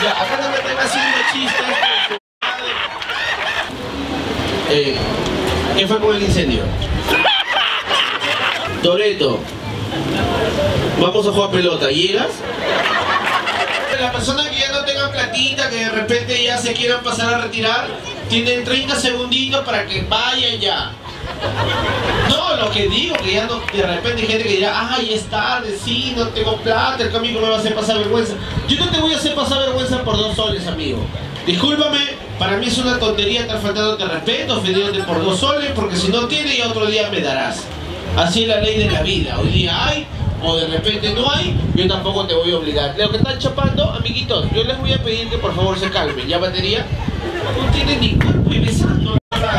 Ya, acá no me tengo haciendo chistes. ¿Qué fue con el incendio? Toretto, vamos a jugar pelota, ¿llegas? La persona que ya no tenga platita, que de repente ya se quieran pasar a retirar, tienen 30 segunditos para que vayan ya. No, lo que digo, que ya no, de repente hay gente que dirá, ay, es tarde, sí, no tengo plata, el cambio me va a hacer pasar vergüenza. Yo no te voy a hacer pasar vergüenza por 2 soles, amigo. Discúlpame, para mí es una tontería estar faltándote respeto, ofendiéndote por 2 soles, porque si no tienes, ya otro día me darás. Así es la ley de la vida. Hoy día hay, o de repente no hay, yo tampoco te voy a obligar. Lo que están chapando, amiguitos, yo les voy a pedir que por favor se calmen. ¿Ya, batería? No tienen ni cuerpo y besando.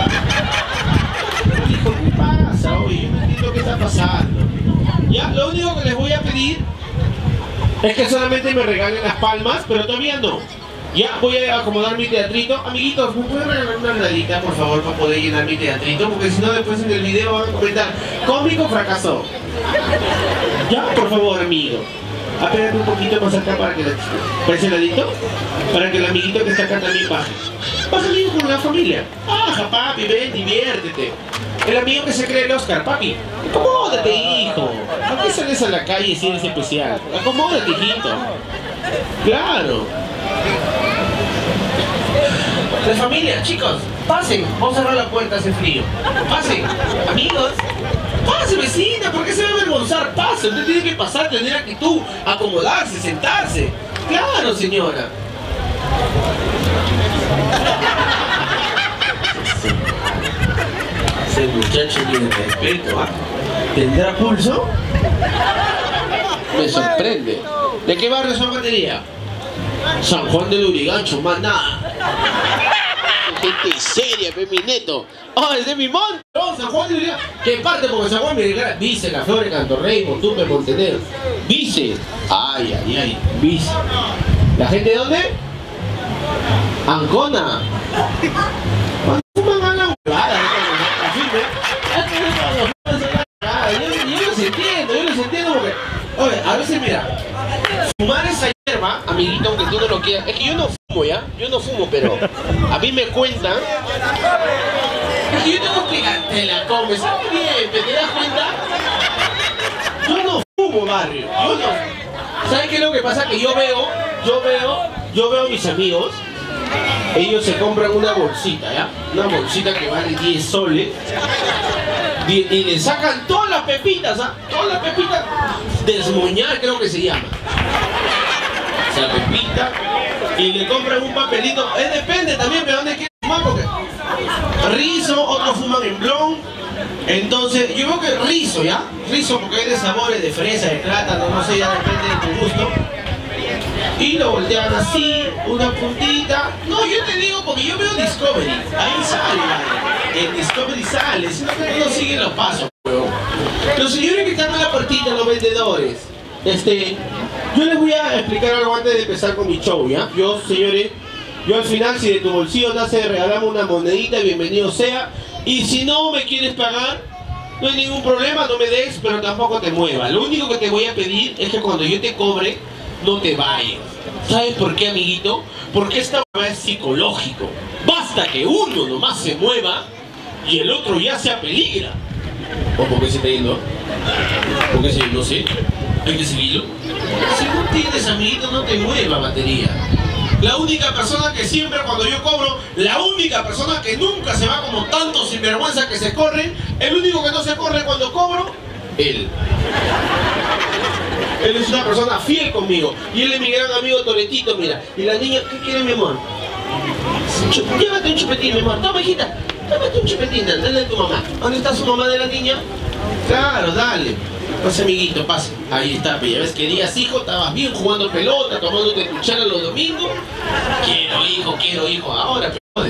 Hijo, ¿qué pasa? Oye, yo no entiendo qué está pasando. Ya, lo único que les voy a pedir es que solamente me regalen las palmas, pero todavía no. Ya, voy a acomodar mi teatrito. Amiguitos, ¿me pueden regalar una nadita, por favor, para poder llenar mi teatrito? Porque si no, después en el video van a comentar, cómico fracasó. Ya, por favor, amigo. Apégate un poquito más acá para que la... ¿Parece ladito? Para que el amiguito que está acá también baje. Baja, amigo, con la familia. Baja, papi, ven, diviértete. El amigo que se cree el Oscar, papi. Acomódate, hijo. ¿Por qué sales a la calle si eres especial? Acomódate, hijito. Claro. La familia, chicos, pasen. Vamos a cerrar la puerta, hace frío. Pasen, amigos. Pase, vecina, ¿por qué se va a avergonzar? Pase, usted tiene que pasar, tener actitud, acomodarse, sentarse. Claro, señora. Ese muchacho tiene respeto, ¿ah? ¿Tendrá pulso? Me sorprende. ¿De qué barrio son, batería? San Juan del Urigancho, más nada. Gente seria, mi neto. Oh, es de mi monte. No, San Juan de Urigancho. ¿Qué parte? Porque San Juan de Vice, La Flores, Cantorrey, Motumbe, Montenegro. Vice. Ay, ay, ay. Vice. ¿La gente de dónde? Ancona. Fuman a la huevada. Yo los entiendo porque... Oye, a veces mira, fumar esa hierba, amiguito, aunque tú no lo quieras, es que yo no fumo, ¿ya? Yo no fumo, pero a mí me cuentan. Es que yo tengo que te la comes, ¿sabes bien? ¿Te das cuenta? Yo no fumo, barrio, yo no. ¿Sabes qué es lo que pasa? Que yo veo a mis amigos, ellos se compran una bolsita, ¿ya? Una bolsita que vale 10 soles. Y le sacan todas las pepitas, ¿ah? Todas las pepitas. Desmoñar creo que se llama. O sea, pepita. Y le compran un papelito. Depende también de dónde quieres fumar, porque rizo, otros fuman en blon. Entonces, yo veo que rizo, ¿ya? Rizo porque hay de sabores, de fresa, de plátano, no sé, ya depende de tu gusto. Y lo voltean así, una puntita. No, yo te digo porque yo veo Discovery. Ahí sale, ¿vale? En Discovery sale, si no uno sigue los pasos, huevón. Los señores que están en la puertita, los vendedores. Yo les voy a explicar algo antes de empezar con mi show, ¿ya? Yo, señores, yo al final, si de tu bolsillo nace, regalamos una monedita, bienvenido sea. Y si no me quieres pagar, no hay ningún problema, no me des, pero tampoco te muevas. Lo único que te voy a pedir es que cuando yo te cobre, no te vayas. ¿Sabes por qué, amiguito? Porque esta es psicológico. Basta que uno nomás se mueva y el otro ya se apeligra. ¿O por qué se está yendo? Porque si no sé, hay que seguirlo. Si no tienes, amiguito, no te mueva, batería. La única persona que siempre cuando yo cobro, la única persona que nunca se va como tantos sinvergüenza que se corren, el único que no se corre cuando cobro, él. Él es una persona fiel conmigo. Y él es mi gran amigo Toretito, mira. Y la niña, ¿qué quiere, mi amor? Llévate un chupetín, mi amor. Toma, hijita. Llévate un chupetín, dale a tu mamá. ¿Dónde está su mamá de la niña? Claro, dale. Pase, amiguito, pase. Ahí está, ya ves, querías hijo, estabas bien jugando pelota, tomándote tu charla los domingos. Quiero hijo, ahora, pero...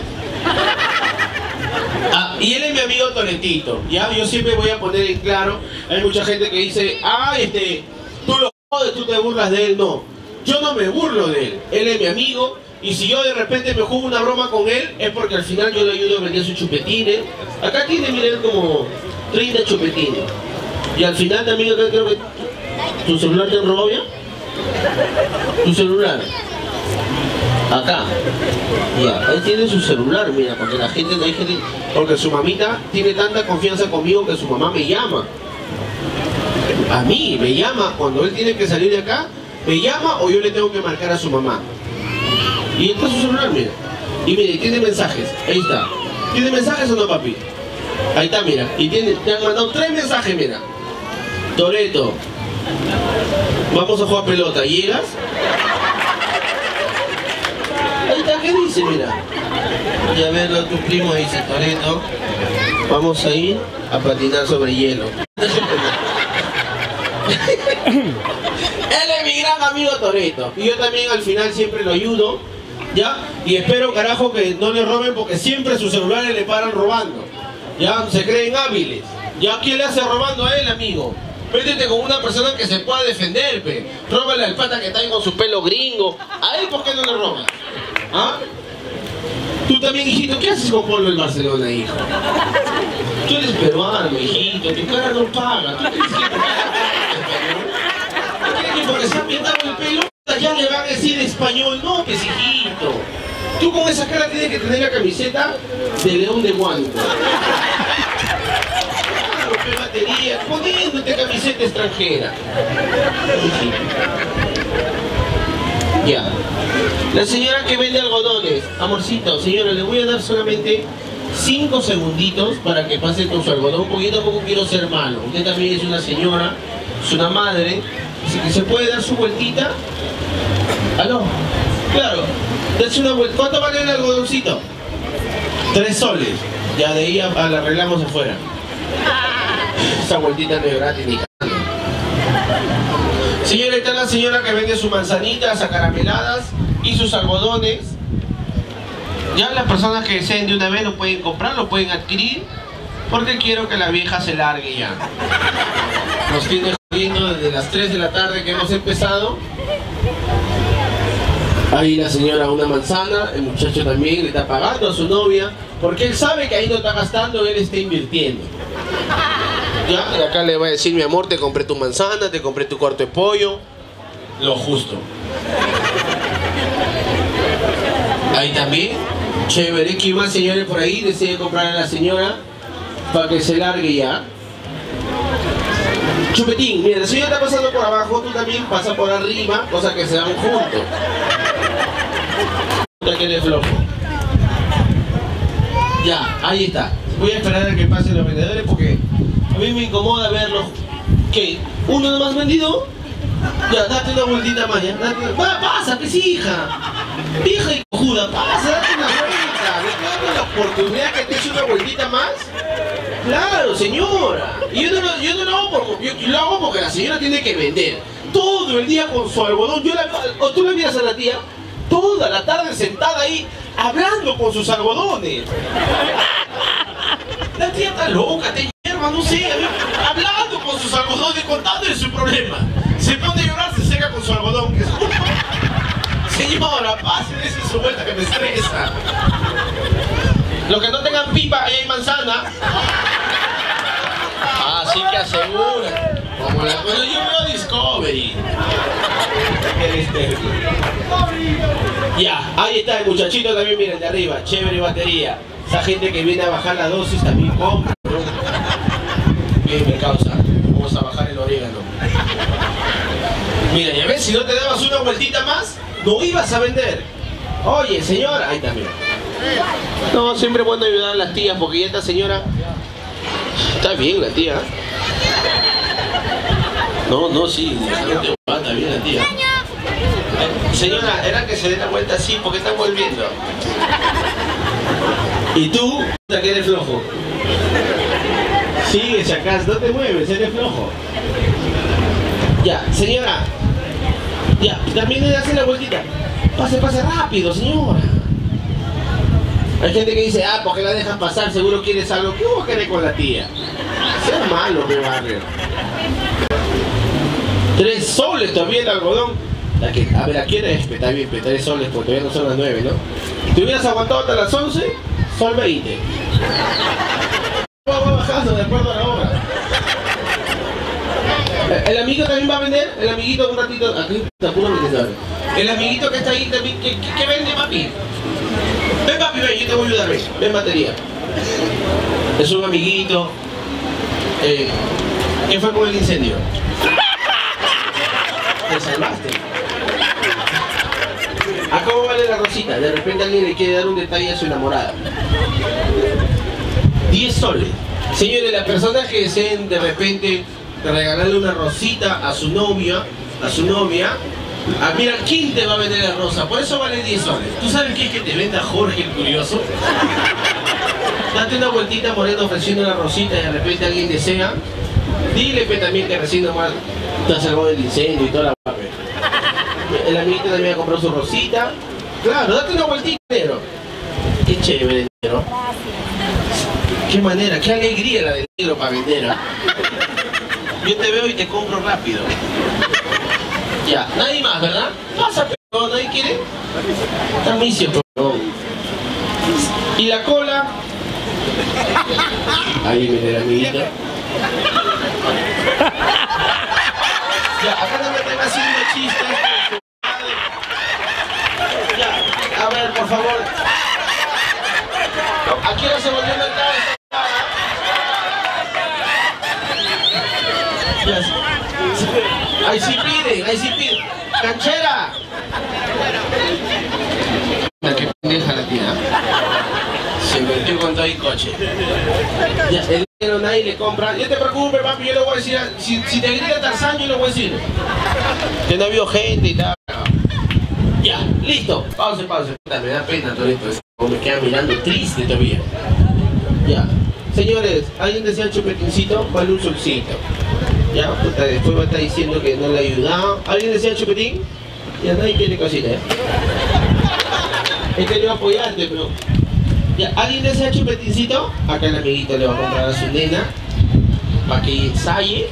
Y él es mi amigo Toretito, ¿ya? Yo siempre voy a poner en claro, hay mucha gente que dice, tú lo jodes, tú te burlas de él. No, yo no me burlo de él, él es mi amigo, y si yo de repente me juego una broma con él, es porque al final yo le ayudo a vender sus chupetines. Acá tiene, miren, como 30 chupetines. Y al final también acá creo que... ¿Tu celular te han robado ya? ¿Tu celular? Acá. Ya, él tiene su celular, mira, porque la gente, hay gente, porque su mamita tiene tanta confianza conmigo que su mamá me llama. A mí, me llama, cuando él tiene que salir de acá, me llama o yo le tengo que marcar a su mamá. Y está su celular, mira. Y mire, tiene mensajes, ahí está. ¿Tiene mensajes o no, papi? Ahí está, mira. Y te han mandado 3 mensajes, mira. Toretto, vamos a jugar pelota, ¿llegas? Ahí está, ¿qué dice? Mira. Y a ver, tu primo dice, Toretto, vamos a ir a patinar sobre hielo. Él es mi gran amigo Toretto. Y yo también al final siempre lo ayudo, ¿ya? Y espero, carajo, que no le roben porque siempre sus celulares le paran robando. Ya, se creen hábiles. ¿Ya? ¿Quién le hace robando a él, amigo? Métete con una persona que se pueda defender, pe. Róbale al pata que está ahí con su pelo gringo. ¿A él por qué no le robas? ¿Ah? Tú también, hijito, ¿qué haces con Polo el Barcelona, hijo? Tú eres peruano, hijito, tu cara no paga. ¿Tú crees que porque se ha pintado el pelo ya le van a decir español? No, pues, hijito. Tú con esa cara tienes que tener la camiseta de León de Guanto. Batería, poniéndote camiseta extranjera. Ya. La señora que vende algodones. Amorcito, señora, le voy a dar solamente 5 segunditos para que pase con su algodón, porque yo tampoco quiero ser malo. Usted también es una señora, es una madre, así que se puede dar su vueltita. ¿Aló? Claro. Dase una vuelta. ¿Cuánto vale el algodoncito? 3 soles. Ya de ahí la arreglamos afuera. Esa vueltita no es gratis ni cagando. Señora, está la señora que vende sus manzanitas acarameladas y sus algodones. Ya las personas que deseen de una vez lo pueden comprar, lo pueden adquirir, porque quiero que la vieja se largue ya. Nos tiene jodiendo desde las 3 de la tarde que hemos empezado. Ahí la señora una manzana, el muchacho también le está pagando a su novia, porque él sabe que ahí no está gastando, él está invirtiendo. Ya, y acá le va a decir, mi amor, te compré tu manzana, te compré tu cuarto de pollo, lo justo. Ahí también, chévere, que más señores por ahí deciden comprar a la señora para que se largue ya. Chupetín, mira, la señora está pasando por abajo, tú también pasas por arriba, cosa que se van juntos. Que eres flojo. Ya, ahí está. Voy a esperar a que pasen los vendedores porque a mí me incomoda verlos. ¿Qué? ¿Uno nomás vendido? Ya, date una vueltita más, ya. Pasa, pues hija. Hija y cojuda, pasa, date una vuelta. ¿Me la oportunidad que te eche una vueltita más? Claro, señora. Y yo no lo hago yo lo hago porque la señora tiene que vender. Todo el día con su algodón. O tú la miras a la tía toda la tarde sentada ahí hablando con sus algodones. La tía está loca, te hierva, no sé, hablando con sus algodones, contándole su problema. Se pone a llorar, se seca con su algodón. Señora, pásenle su vuelta que me estresa. Los que no tengan pipa, ahí hay manzana. Así que asegura. Como la cosa, yo veo Discovery. Ya, ahí está el muchachito también, miren, de arriba, chévere batería. Esa gente que viene a bajar la dosis también compra, ¿no? Bien, me causa. Vamos a bajar el orégano. Mira, ya ves, si no te dabas una vueltita más, no ibas a vender. Oye, señora, ahí está, mira. No, siempre es bueno ayudar a las tías, porque ya esta señora... Está bien la tía. No, sí, está bien la tía. Señora, era que se dé la vuelta así, porque están volviendo. ¿Y tú? Que eres flojo. Sigue, Chacás, no te mueves, eres flojo. Ya, señora. Ya, también le hace la vueltita. Pase rápido, señora. Hay gente que dice, ¿por qué la dejan pasar? Seguro quieres algo. ¿Qué vos querés con la tía? Sea malo, mi barrio. 3 soles todavía el algodón. A ver, ¿a quién es? Está bien, 3 soles, porque todavía no son las 9, ¿no? ¿Te hubieras aguantado hasta las 11? Sol 20. Va bajando de acuerdo a la hora. El amigo también va a vender, el amiguito un ratito, aquí está puro vendedor. El amiguito que está ahí también, ¿qué vende, papi? Ven, papi, ven, yo te voy a ayudar, ven batería. Es un amiguito. ¿Qué fue con el incendio? Te salvaste. ¿A cómo vale la rosita? De repente alguien le quiere dar un detalle a su enamorada. 10 soles. Señores, las personas que deseen de repente regalarle una rosita a su novia, mira, ¿quién te va a vender la rosa? Por eso vale 10 soles. ¿Tú sabes qué es que te venda Jorge el Curioso? Date una vueltita Moreno ofreciendo una rosita y de repente alguien desea. Dile también que recién nomás te ha salvado del incendio y toda la papel. El amiguito también ha comprado su rosita. Claro, date una vueltita, negro. Qué chévere, negro. Qué manera, qué alegría la del negro para vender. Yo te veo y te compro rápido. Ya, nadie más, ¿verdad? Pasa, pero nadie quiere. Está misio, pero... ¿Y la cola? Ahí viene el amiguito. Ya, acá no me están haciendo chistes. Ya, a ver, por favor. ¿A qué hora se volvió el mercado? Ahí sí piden. ¡Canchera! Qué pendeja la tía. Se metió con todo el coche. Ya, el dinero nadie le compra. No te preocupes, papi, yo le voy a decir. Si te grita Tarzán, yo le voy a decir. Que no ha habido gente y tal. Ya, listo. Pausa. Me da pena todo esto. Me queda mirando triste todavía. Ya. Señores, ¿alguien desea chupetincito? Vale un solcito. Ya, puta, después va a estar diciendo que no le ha ayudado. ¿Alguien desea chupetín? Ya nadie tiene cosita, ¿eh? He querido apoyarte, pero... Ya, ¿alguien desea chupetincito? Acá el amiguito le va a comprar a su nena para que ensaye.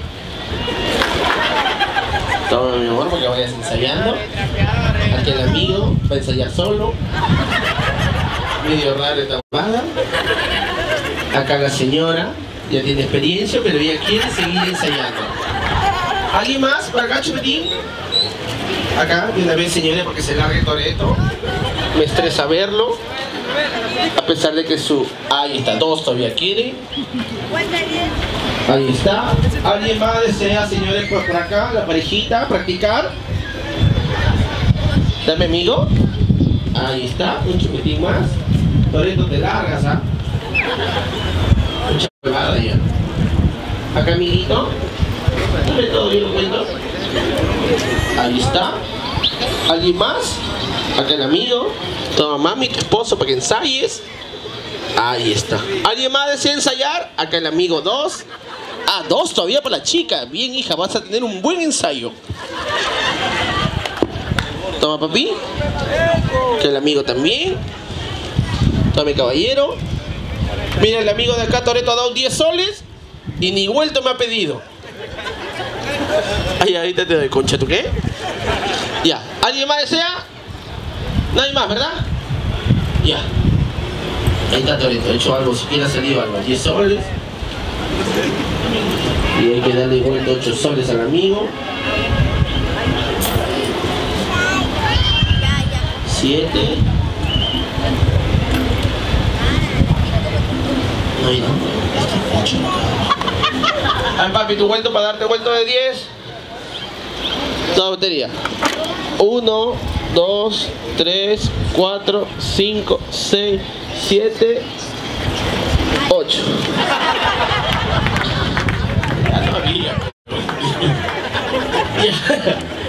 Toma, mi amor, porque vayas ensayando. Acá el amigo va a ensayar solo. Medio raro esta bomada. Acá la señora ya tiene experiencia, pero ella quiere seguir ensayando. ¿Alguien más? ¿Por acá, chupetín? Acá, de una vez, señores, porque se largue todo esto. Me estresa verlo. A pesar de que su... Ahí está, todos todavía quieren. Ahí está. ¿Alguien más desea, señores, por acá, la parejita, practicar? Dame, amigo. Ahí está, un chupetín más. Toreto te largas, ¿ah? Mucha huevada ya. Acá, amiguito. Dame todo, yo lo cuento. Ahí está. ¿Alguien más? Acá el amigo. Toma, mami, tu esposo para que ensayes. Ahí está. ¿Alguien más desea ensayar? Acá el amigo 2. Ah, 2 todavía para la chica. Bien, hija, vas a tener un buen ensayo. Toma, papi. Que el amigo también. Toma, mi caballero. Mira, el amigo de acá, Toreto, ha dado 10 soles y ni vuelto me ha pedido. Ay, ahorita te doy, concha, ¿tú qué? Ya. ¿Alguien más desea? Nadie más, ¿verdad? Ya. Ahí está Toreto, he hecho algo, si quiere ha salido algo. 10 soles. Y hay que darle vuelta 8 soles al amigo. 7. Ay, no, está 8. Ay, papi, tu vuelto para darte vuelto de 10. Toda batería. 1, 2, 3, 4, 5, 6, 7, 8. Ya no había.